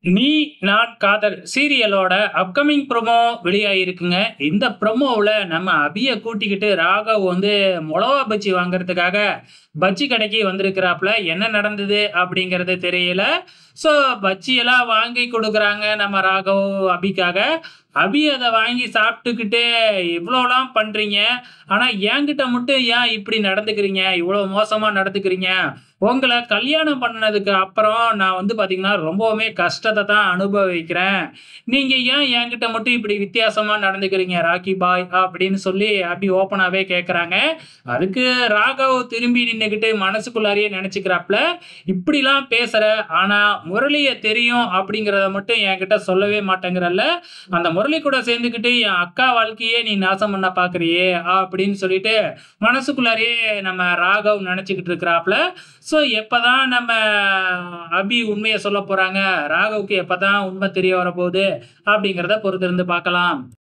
நீ நான் காதல் சீரியலோட அப்கமிங் ப்ரோமோ வெளியாகிருக்குங்க. இந்த ப்ரோமோவுல நம்ம அபிய கூட்டிக்கிட்டு ராகவ் வந்து மொளவா பஜ்ஜி வாங்குறதுக்காக பஜ்ஜி கடைக்கு வந்திருக்கிறாப்ல. என்ன நடந்தது அப்படிங்கிறது தெரியல. ஸோ பஜ்ஜியெல்லாம் வாங்கி குடுக்குறாங்க நம்ம ராகவ் அபிக்காக. அபி அத வாங்கி சாப்பிட்டுக்கிட்டு, "இவ்வளோலாம் பண்றீங்க. ஆனா என்கிட்ட மட்டும் ஏன் இப்படி நடந்துக்கிறீங்க? இவ்வளோ மோசமா நடந்துக்கிறீங்க? உங்கள கல்யாணம் பண்ணதுக்கு அப்புறம் நான் வந்து பார்த்தீங்கன்னா, ரொம்பவுமே கஷ்டத்த தான் அனுபவிக்கிறேன். நீங்க ஏன் என்கிட்ட மட்டும் இப்படி வித்தியாசமா நடந்துக்கிறீங்க ராக்கி பாய்?" அப்படின்னு சொல்லி அபி ஓப்பனாவே கேட்கறாங்க. அதுக்கு ராகவ் திரும்பி நின்னுகிட்டு மனசுக்குள்ளாரயே நெனச்சுக்கிறாப்ல, "இப்படிலாம் பேசுற, ஆனா முரளிய தெரியும் அப்படிங்கிறத மட்டும் என்கிட்ட சொல்லவே மாட்டேங்கிறல்ல. அந்த முரளி கூட சேர்ந்துக்கிட்டு என் அக்கா வாழ்க்கையே நீ நாசம் பண்ண பார்க்குறியே!" அப்படின்னு சொல்லிட்டு மனசுக்குள்ளாரயே நம்ம ராகவ் நெனச்சுக்கிட்டு இருக்கிறாப்ல. ஸோ எப்பதான் நம்ம அபி உண்மைய சொல்லப் போறாங்க, ராகவுக்கு எப்பதான் உண்மை தெரிய வரப்போகுது அப்படிங்கிறத பொறுத்திருந்து பார்க்கலாம்.